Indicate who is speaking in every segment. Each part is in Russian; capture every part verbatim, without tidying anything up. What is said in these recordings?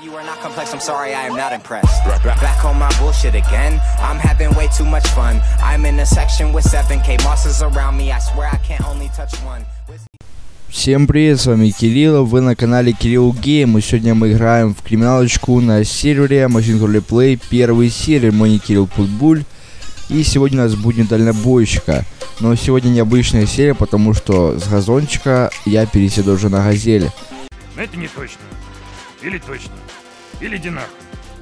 Speaker 1: You are not complex, I'm sorry, I am not impressed. Back on my bullshit again. I'm having way too much fun. I'm in a section with seven K monsters around me. I swear I can't only touch one.
Speaker 2: Всем привет, с вами Кирилл, вы на канале Кирилл Гейм, и сегодня мы играем в криминалочку на сервере Machine Call Play, первый сервер, мой не Кирилл Путбуль. И сегодня у нас будет дальнобойщика. Но сегодня необычная серия, потому что с газончика я переседу уже на газели.
Speaker 3: Но это не точно. Или точно. Или иди нахуй.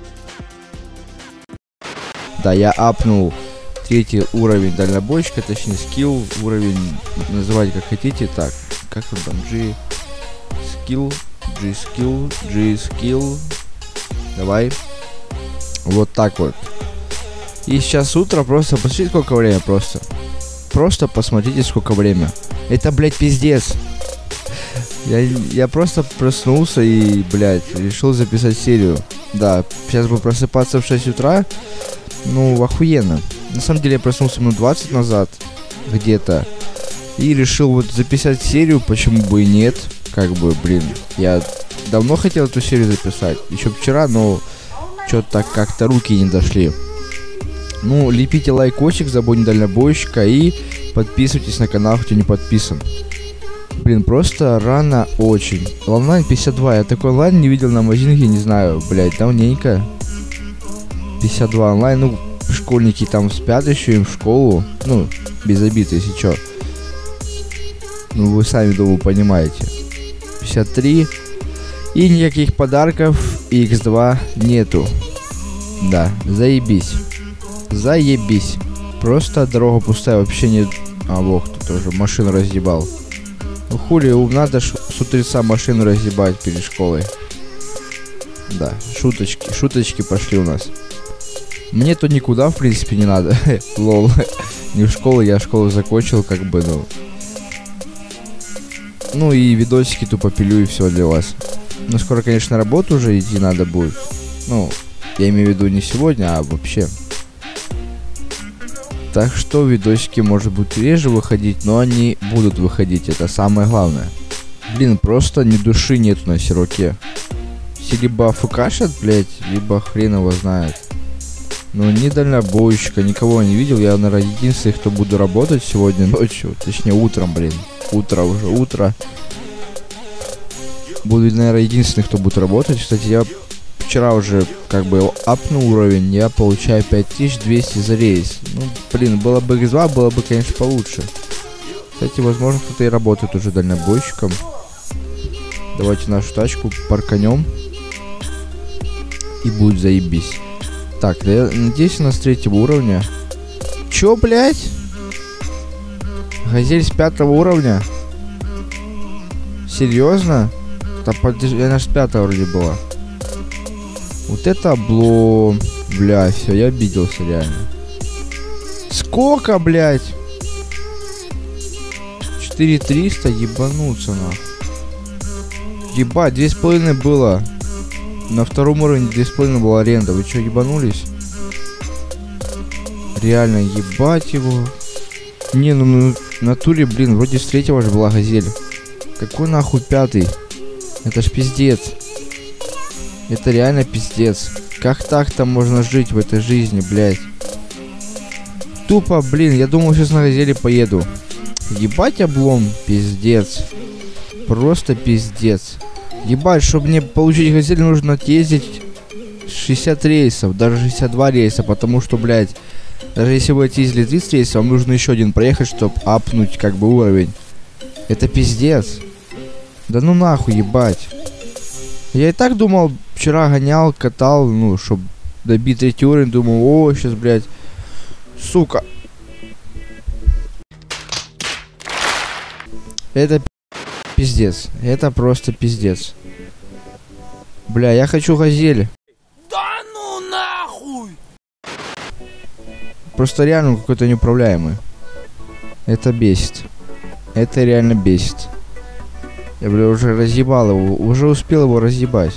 Speaker 2: Да, я апнул третий уровень дальнобойщика, точнее скилл, уровень, называйте как хотите. Так, как он там, G скилл, G скилл, G скилл. Давай. Вот так вот. И сейчас утро, просто посмотрите, сколько время, просто. Просто посмотрите, сколько время. Это, блядь, пиздец. Я, я просто проснулся и, блядь, решил записать серию. Да, сейчас буду просыпаться в шесть утра. Ну, охуенно. На самом деле я проснулся минут двадцать назад, где-то. И решил вот записать серию, почему бы и нет. Как бы, блин, я давно хотел эту серию записать. Еще вчера, но что-то так как-то руки не дошли. Ну, лепите лайкосик за бой дальнобойщика и подписывайтесь на канал, кто не подписан. Блин, просто рано очень. Онлайн пятьдесят два. Я такой онлайн не видел на Мазинге, не знаю, блядь, давненько. пятьдесят два онлайн, ну, школьники там спят еще, им в школу. Ну, без обид, если чё. Ну, вы сами, думаю, понимаете. пятьдесят три. И никаких подарков, и икс два нету. Да, заебись. Заебись. Просто дорога пустая, вообще нет. А, бог, тут тоже машину разъебал. Ну хули, надо ж с утреца машину разъебать перед школой. Да, шуточки, шуточки пошли у нас. Мне тут никуда, в принципе, не надо. Лол. Не в школу, я школу закончил, как бы, ну. Ну и видосики тупо пилю и все для вас. Ну, скоро, конечно, на работу уже идти надо будет. Ну, я имею в виду не сегодня, а вообще. Так что видосики, может быть, реже выходить, но они будут выходить, это самое главное. Блин, просто ни души нету на серваке. Все либо афкашат, блять, либо хрен его знает. Ну, ни дальнобойщика, никого не видел. Я, наверное, единственный, кто буду работать сегодня ночью. Точнее, утром, блин. Утро уже, утро. Буду, наверное, единственный, кто будет работать. Кстати, я вчера уже как бы апнул уровень, я получаю пять тысяч двести за рейс. Ну, блин, было бы икс два, было бы, конечно, получше. Кстати, возможно, кто-то и работает уже дальнобойщиком. Давайте нашу тачку парканем. И будет заебись. Так, да я надеюсь, у нас третьего уровня. Чё, блядь? Газель с пятого уровня? Серьезно? Да подожди, она с пятого вроде была. Вот это облом. Бля, все, я обиделся реально. Сколько, блядь? четыре триста, ебануться нахуй. Ебать, две с половиной было. На втором уровне две с половиной была аренда. Вы что, ебанулись? Реально, ебать его. Не, ну, ну в натуре, блин, вроде с третьего же была газель. Какой нахуй пятый? Это ж пиздец. Это реально пиздец. Как так-то можно жить в этой жизни, блядь? Тупо, блин, я думал, сейчас на газели поеду. Ебать облом, пиздец. Просто пиздец. Ебать, чтобы мне получить газель, нужно ездить шестьдесят рейсов, даже шестьдесят два рейса, потому что, блядь, даже если вы отъездили тридцать рейсов, вам нужно еще один проехать, чтобы апнуть, как бы, уровень. Это пиздец. Да ну нахуй, ебать. Я и так думал, вчера гонял, катал, ну, чтобы добить третий уровень, думал, о, сейчас, блядь, сука. Это пиздец. Это просто пиздец. Бля, я хочу газель.
Speaker 3: Да ну нахуй!
Speaker 2: Просто реально какой-то неуправляемый. Это бесит. Это реально бесит. Я, бля, уже разъебал его. Уже успел его разъебать.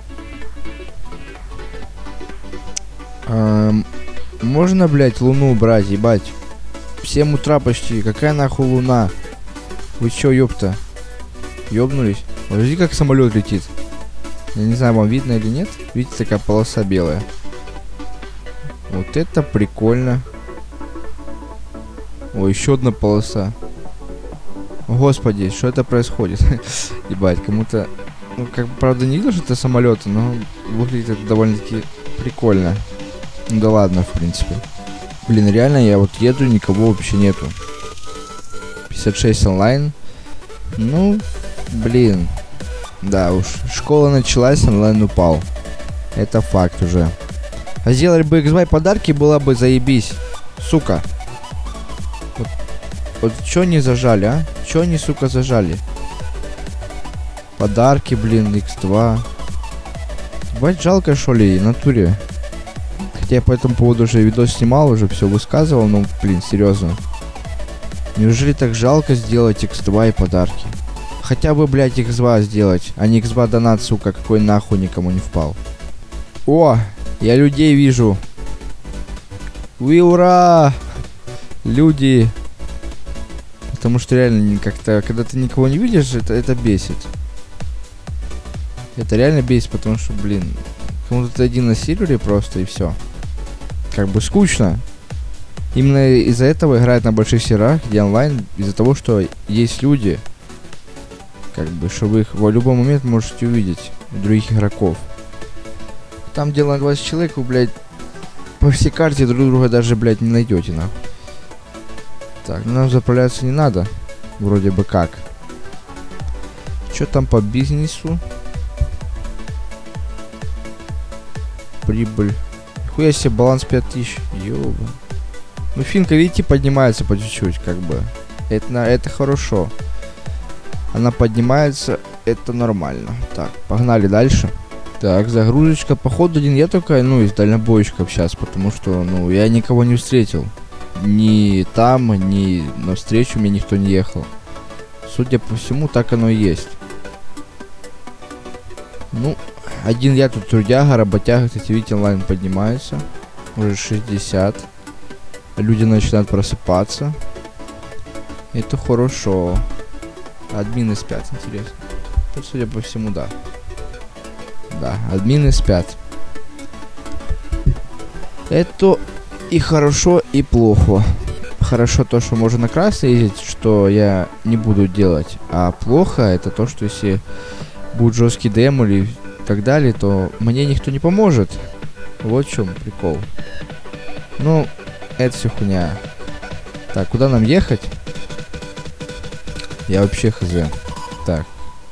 Speaker 2: Эм, можно, блядь, луну брать, ебать. В семь утра почти. Какая нахуй луна? Вы чё, ёпта? Ёбнулись? Подожди, как самолет летит. Я не знаю, вам видно или нет. Видите, такая полоса белая. Вот это прикольно. О, еще одна полоса. Господи, что это происходит? Ебать, кому-то... Ну, как правда, не видно, что это самолеты, но выглядит это довольно-таки прикольно. Ну да ладно, в принципе. Блин, реально, я вот еду, никого вообще нету. пятьдесят шесть онлайн. Ну, блин. Да уж, школа началась, онлайн упал. Это факт уже. А сделали бы икс вай подарки, было бы заебись. Сука. Вот, вот чё не зажали, а? Чё они, сука, зажали? Подарки, блин, икс два. Бать, жалко, что ли, в натуре. Хотя я по этому поводу уже видос снимал, уже все высказывал, но, блин, серьезно. Неужели так жалко сделать икс два и подарки? Хотя бы, блядь, икс два сделать, а не икс два донат, сука, какой нахуй никому не впал. О, я людей вижу. Уи, ура! Люди. Потому что реально как-то, когда ты никого не видишь, это, это бесит. Это реально бесит, потому что, блин, кому-то ты один на сервере просто и все. Как бы скучно. Именно из-за этого играют на больших серверах, где онлайн, из-за того, что есть люди, как бы, что вы их в любой момент можете увидеть, других игроков. Там, где на двадцать человек, вы, блядь, по всей карте друг друга даже, блядь, не найдете, нахуй. Так, ну нам заправляться не надо, вроде бы как. Что там по бизнесу? Прибыль. Хуя себе, баланс пять тысяч. Ёба. Ну, финка, видите, поднимается по чуть-чуть, как бы. Это, это хорошо. Она поднимается, это нормально. Так, погнали дальше. Так, загрузочка. Походу, один я только, ну, из дальнобойщиков сейчас, потому что, ну, я никого не встретил. Ни там, ни навстречу мне никто не ехал. Судя по всему, так оно и есть. Ну, один я тут трудяга, работяга, кстати, видите, онлайн поднимается. Уже шестьдесят. Люди начинают просыпаться. Это хорошо. Админы спят, интересно. Тут, судя по всему, да. Да, админы спят. Это и хорошо, и плохо. Хорошо то, что можно на красный ездить, что я не буду делать. А плохо это то, что если будет жесткий дем или так далее, то мне никто не поможет. Вот в чем прикол. Ну, это все хуйня. Так, куда нам ехать? Я вообще хз. Так.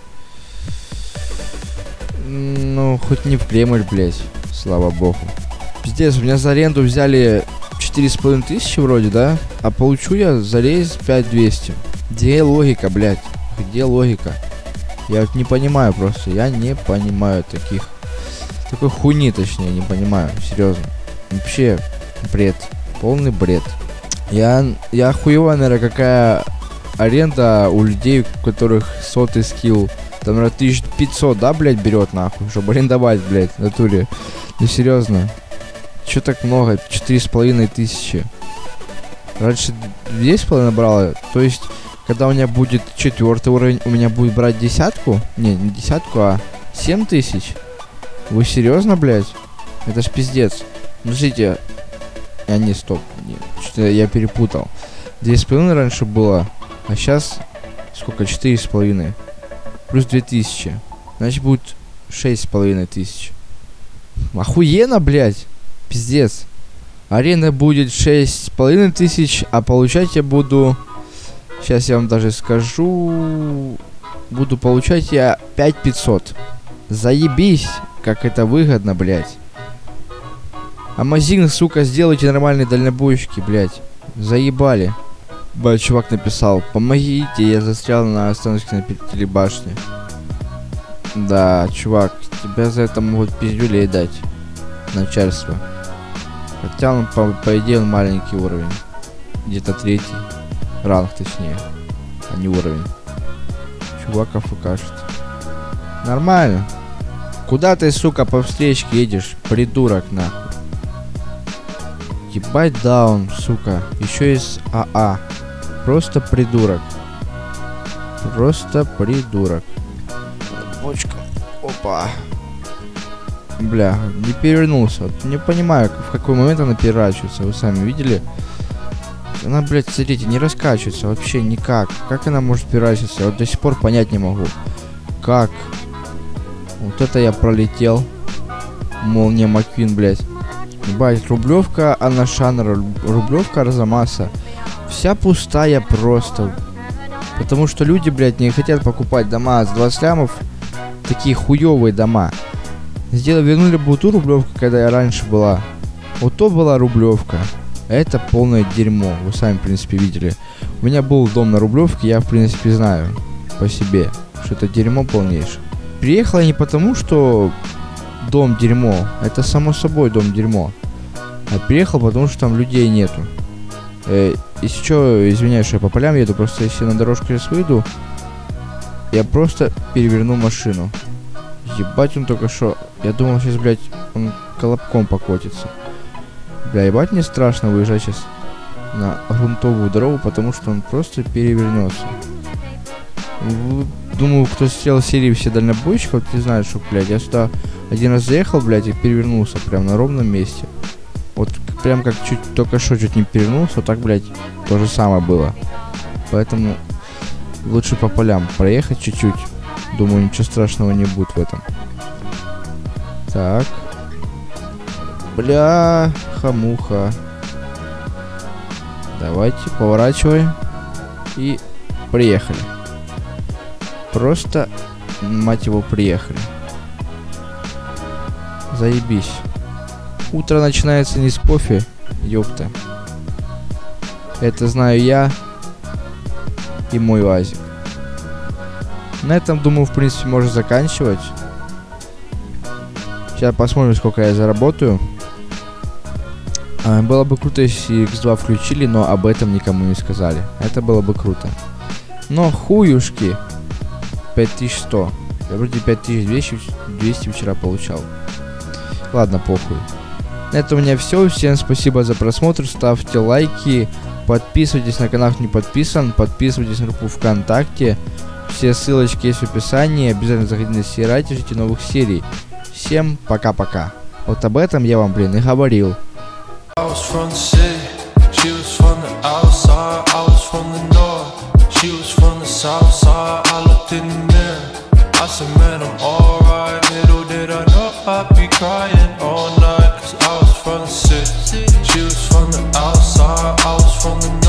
Speaker 2: Ну, хоть не в Кремль, блять. Слава богу. Пиздец, у меня за аренду взяли четыре с половиной тысячи вроде, да? А получу я за рейс пять двести. Где логика, блять? Где логика? Я вот не понимаю просто. Я не понимаю таких. Такой хуйни, точнее, не понимаю. Серьезно. Вообще бред. Полный бред. Я, я охуеваю, наверное, какая аренда у людей, у которых сотый скилл. Там, наверное, тысяча пятьсот, да, блядь, берет нахуй, чтобы арендовать, блядь, в натуре. Ну, серьезно. Че так много? Четыре с половиной тысячи. Раньше две с половиной брала. То есть, когда у меня будет четвертый уровень, у меня будет брать десятку? Не, не десятку, а семь тысяч. Вы серьезно, блядь? Это ж пиздец. Ну, смотрите. А, не, стоп. Что-то я перепутал. Две с половиной раньше было. А сейчас сколько? Четыре с половиной. Плюс две тысячи. Значит, будет шесть с половиной тысяч. Охуенно, блядь. Пиздец. Аренда будет шесть с половиной тысяч, а получать я буду... Сейчас я вам даже скажу... Буду получать я пять пятьсот. Заебись, как это выгодно, блядь. Амазин, сука, сделайте нормальные дальнобойщики, блядь. Заебали. Бля, чувак написал: помогите, я застрял на остановке на телебашне. Да, чувак, тебя за это могут пиздюлей дать. Начальство. Хотя он, по, по идее, он маленький уровень. Где-то третий. Ранг, точнее. А не уровень. Чувак АФКшит. Нормально. Куда ты, сука, по встречке едешь? Придурок, нахуй. Ебать даун, сука. Еще из АА. Просто придурок. Просто придурок. Бочка. Опа. бля, не перевернулся. Вот не понимаю, в какой момент она переворачивается. Вы сами видели? Она, блядь, смотрите, не раскачивается вообще никак. Как она может переворачиваться? Я вот до сих пор понять не могу. Как? Вот это я пролетел. Молния Маквин, блядь. Ебать, Рублевка, Анашан, Рублевка, Арзамаса. Вся пустая просто. Потому что люди, блядь, не хотят покупать дома с двадцать лямов. Такие хуёвые дома. Сделали, вернули бы ту Рублевку, когда я раньше была. Вот то была Рублевка. Это полное дерьмо. Вы сами, в принципе, видели. У меня был дом на Рублевке, я, в принципе, знаю по себе, что это дерьмо полнейшее. Приехала я не потому, что дом дерьмо. Это само собой дом дерьмо. А приехал, потому что там людей нету. Э, если что, извиняюсь, что я по полям еду, просто если на дорожку сейчас выйду, я просто переверну машину. Ебать, он только что. Я думал, сейчас, блядь, он колобком покотится. Бля, ебать, мне страшно выезжать сейчас на грунтовую дорогу, потому что он просто перевернется. Думаю, кто смотрел серии все дальнобойщиков, не знают, что, блядь, я сюда один раз заехал, блядь, и перевернулся прям на ровном месте. Вот прям как чуть только что чуть не перевернулся, вот так, блядь, то же самое было. Поэтому лучше по полям проехать чуть-чуть. Думаю, ничего страшного не будет в этом. Так. Бля, хамуха. Давайте, поворачивай. И приехали. Просто, мать его, приехали. Заебись. Утро начинается не с кофе, ёпта. Это знаю я и мой УАЗик. На этом, думаю, в принципе, можно заканчивать. Сейчас посмотрим, сколько я заработаю. А, было бы круто, если икс два включили, но об этом никому не сказали. Это было бы круто. Но хуюшки. пять тысяч сто. Я вроде пять тысяч двести вчера получал. Ладно, похуй. На этом у меня все. Всем спасибо за просмотр. Ставьте лайки. Подписывайтесь на канал, кто не подписан. Подписывайтесь на группу ВКонтакте. Все ссылочки есть в описании. Обязательно заходите на Сирайте, ждите новых серий. Всем пока-пока. Вот об этом я вам, блин, и говорил. From the